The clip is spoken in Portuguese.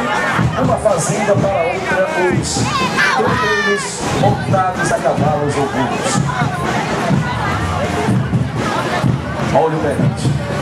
uma fazenda para outra, os tropeiros montados a cavalos ou burros. Olha o berrante.